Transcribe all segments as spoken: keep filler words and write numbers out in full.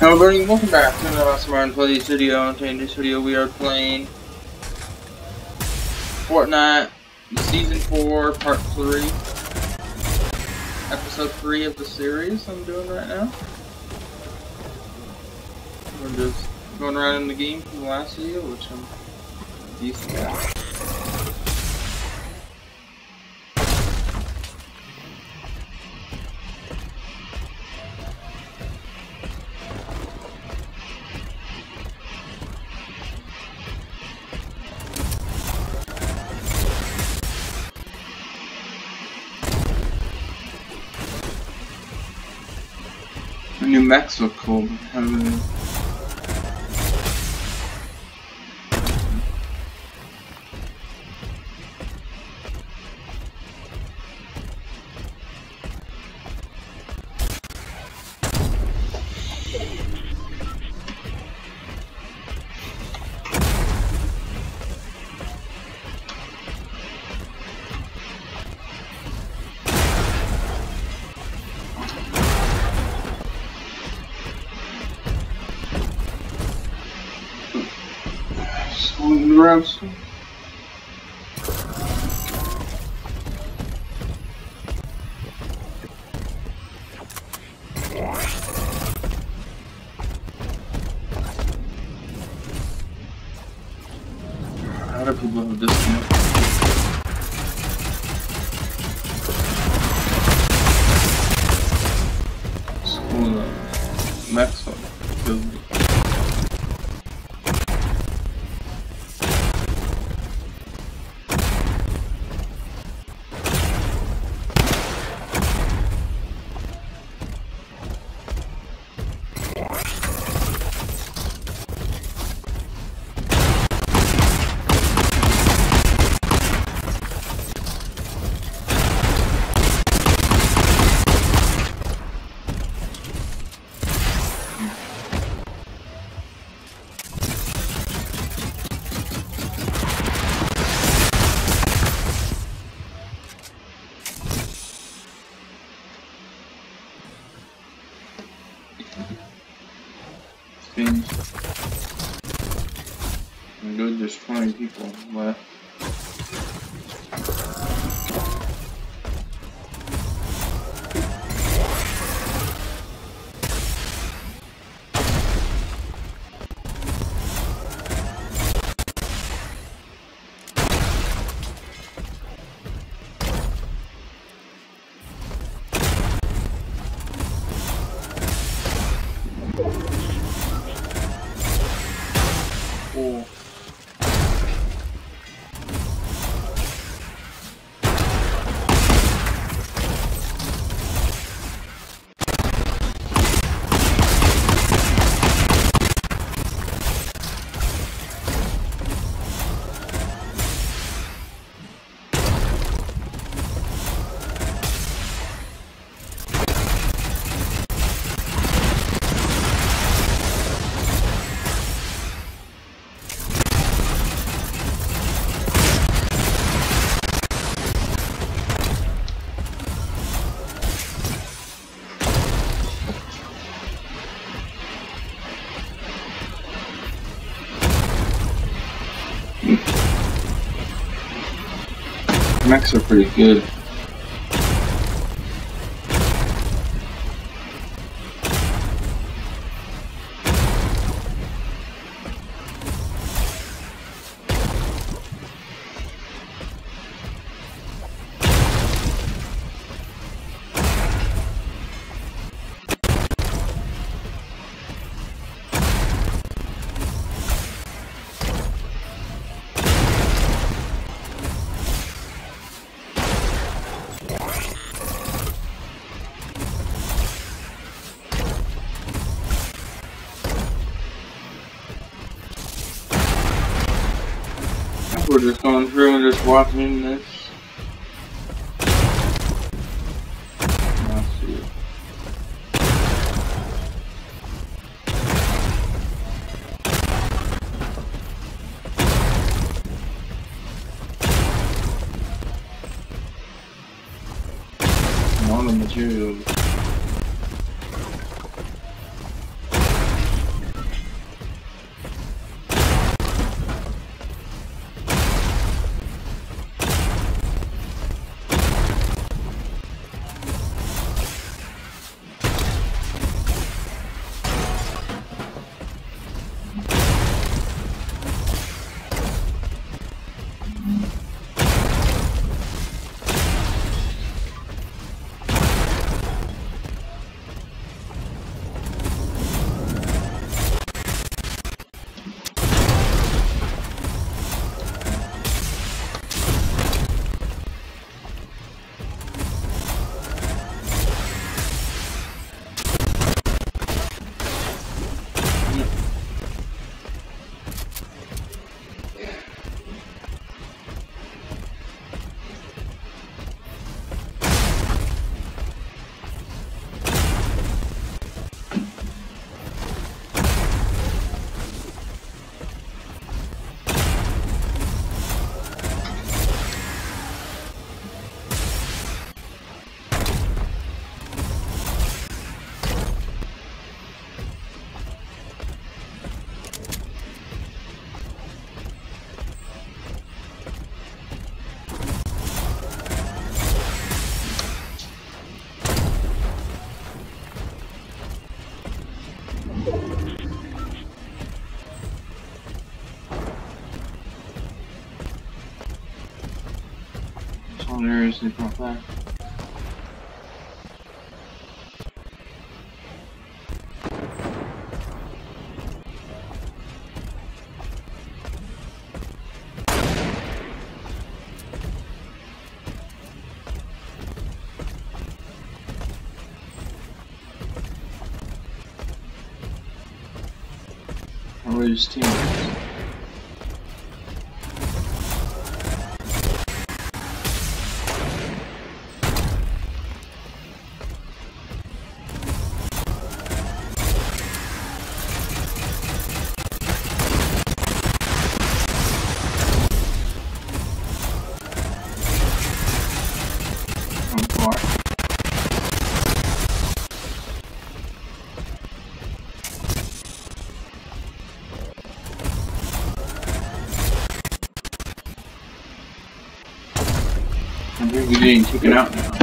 Hello everybody, welcome back to another Smart Plays video. In this video we are playing Fortnite Season four Part three, Episode three of the series I'm doing right now. We're just going around in the game from the last video, which I'm decent at. New mechs look cool. Um, grab some. How do people have disconnected? School uh, max one killed me. Seems good, there's twenty people left. Cool. Mechs are pretty good. We're just going through and just watching this. Let's see. A lot of materials. sleep off that. Where's his teammates? I think we're getting taken out now.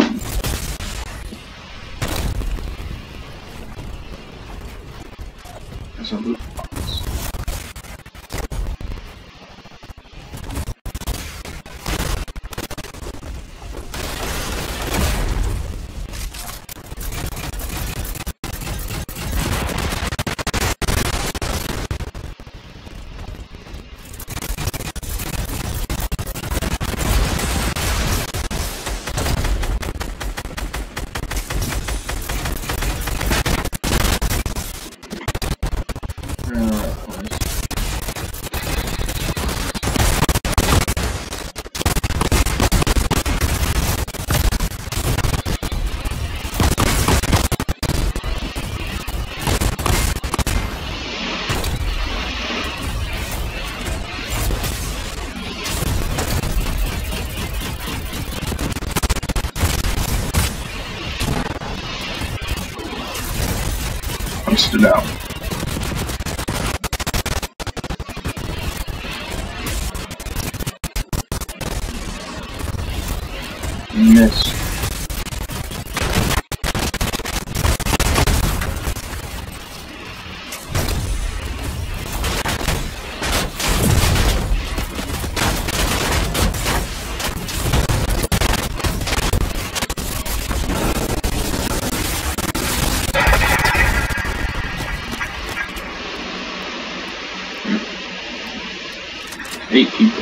There's a loot box. It out. Miss. Eight people.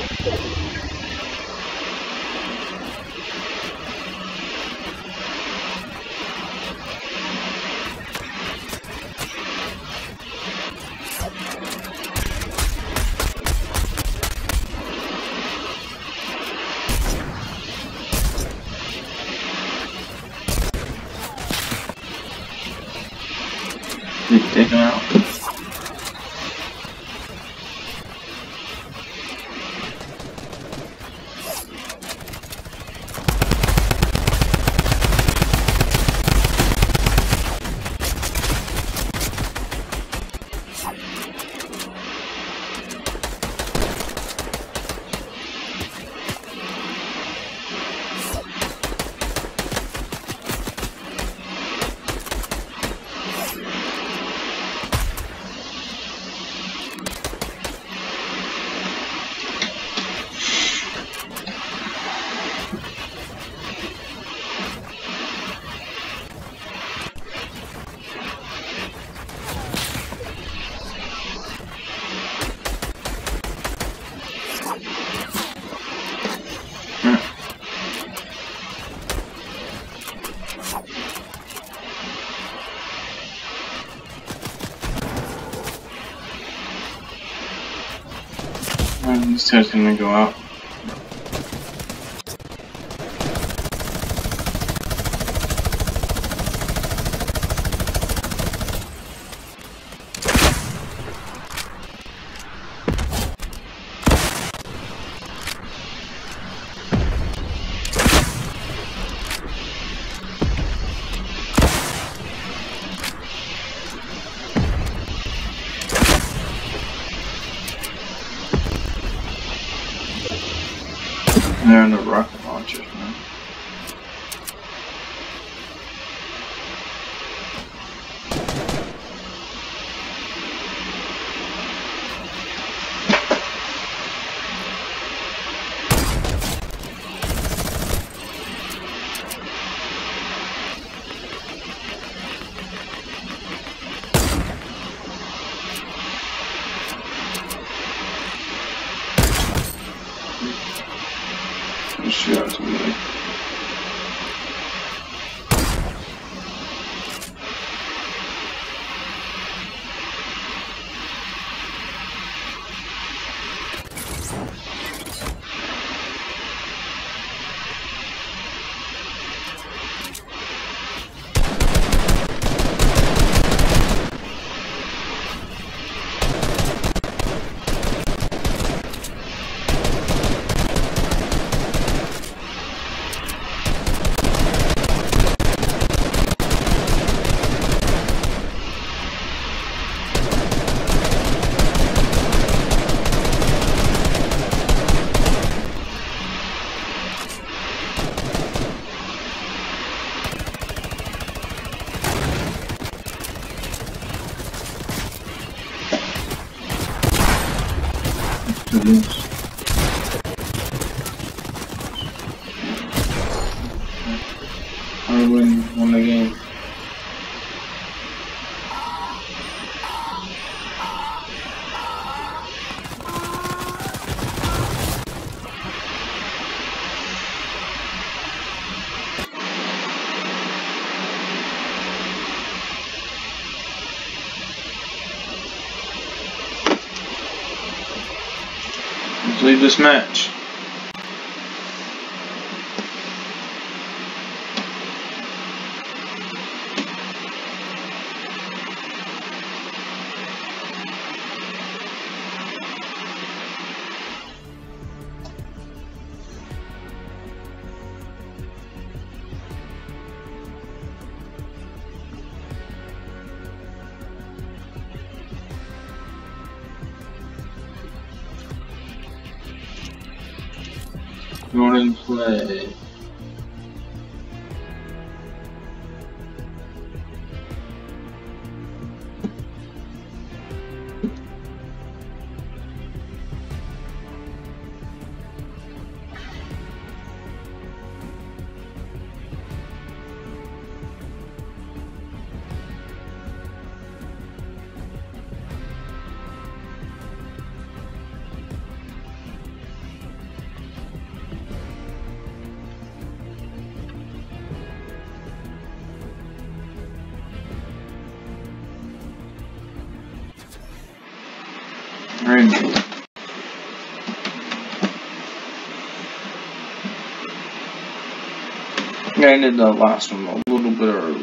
Need to take them out. This guy's gonna go out. is. I win won the game. Let's leave this match. Jordan play. Rainbow. I ended the last one a little bit early.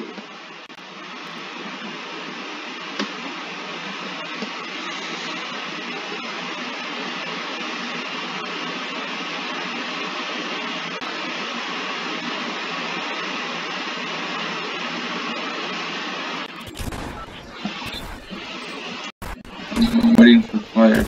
I'm waiting for fire.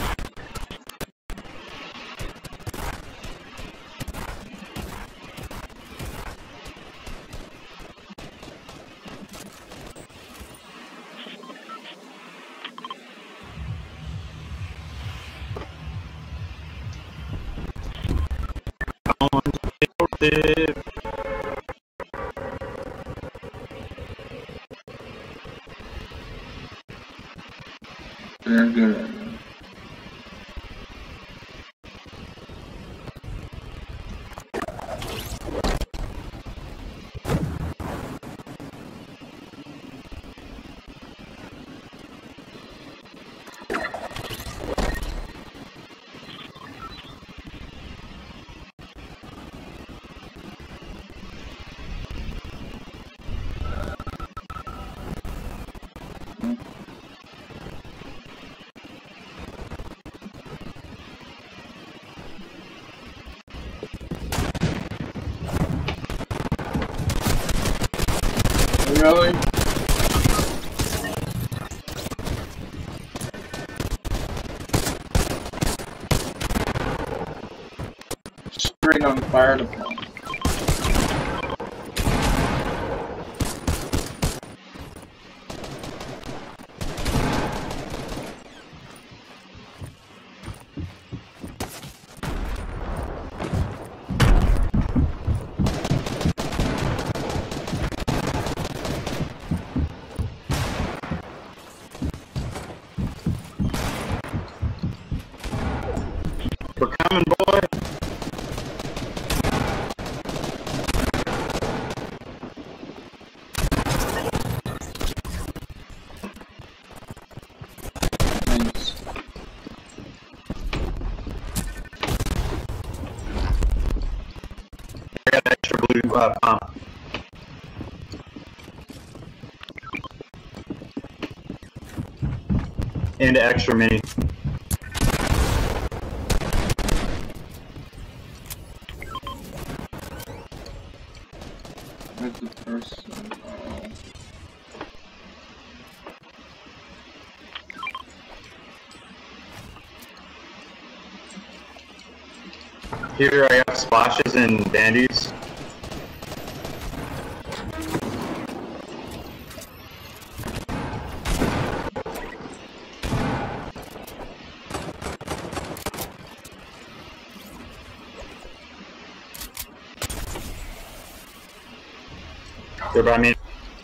They're good at it. Really? Straight on fire department. We're coming, boy. Nice. I got extra blue uh, pump. And extra mini. Where's the person? Oh. Here I have splashes and bandies. They're by me.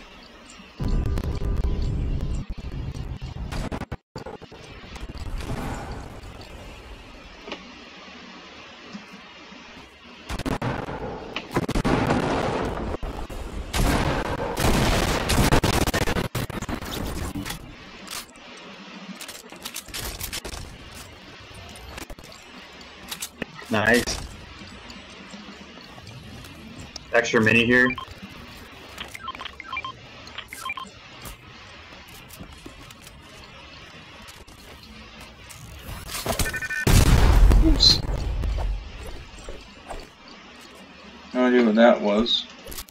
Nice. Extra mini here. Oops. No idea what that was.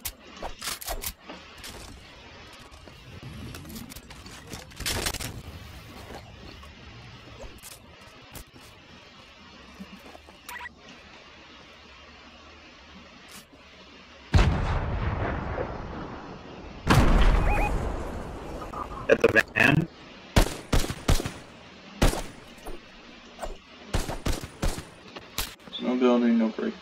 At the van. There's no building, no breaking.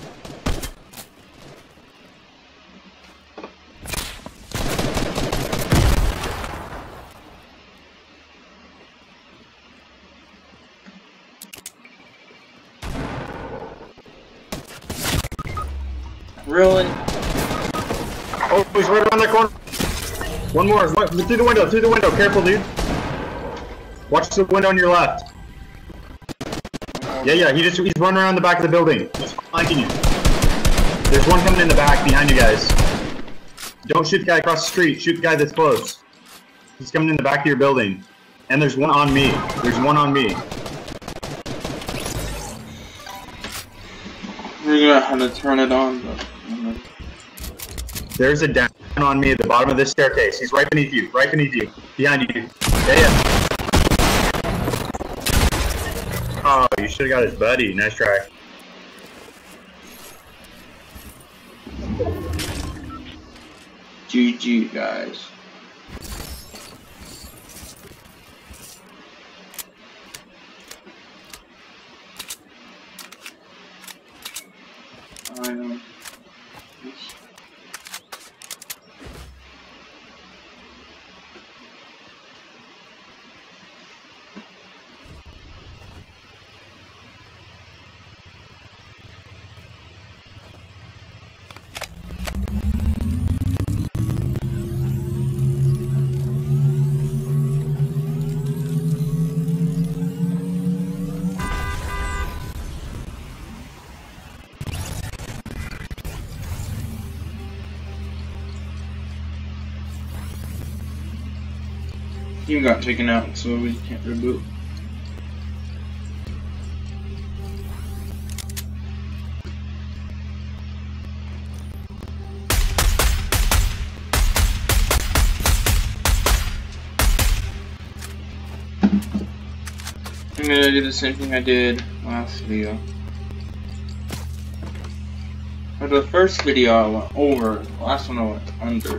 Really? Oh, he's right around that corner. One more. One, through the window. Through the window. Careful, dude. Watch the window on your left. Yeah, yeah. He just he's running around the back of the building. He's flanking you. There's one coming in the back behind you guys. Don't shoot the guy across the street. Shoot the guy that's close. He's coming in the back of your building. And there's one on me. There's one on me. We're gonna have to turn it on, but. There's a down on me at the bottom of this staircase. He's right beneath you. Right beneath you. Behind you. Yeah, yeah. Oh, you should have got his buddy. Nice try. G G, guys. I know. Team got taken out, so we can't reboot. I'm gonna do the same thing I did last video. For the first video I went over, the last one I went under.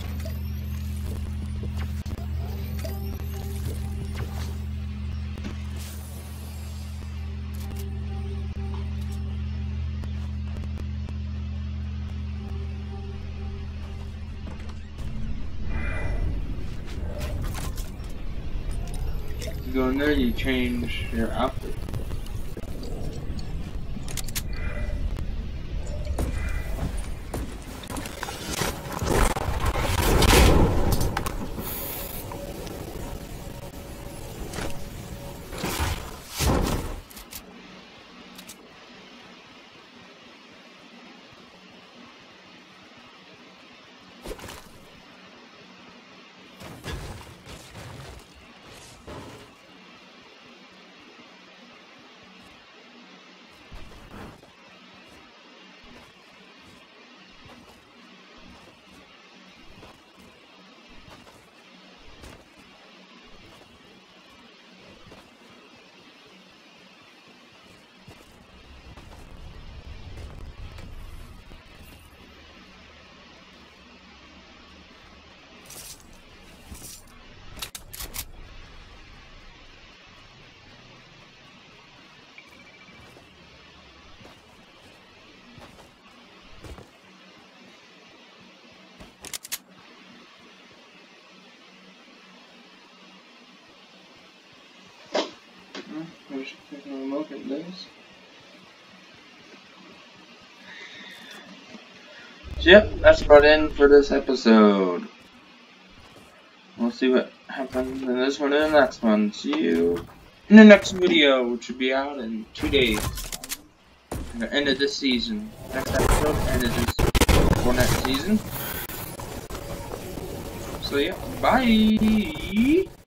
You go in there, you change your outfit. I should take a look at this. So, yep, that's about it for this episode. We'll see what happens in this one and the next one. See you in the next video, which will be out in two days. At the end of this season. Next episode, end of this Fortnite season. So yeah, bye!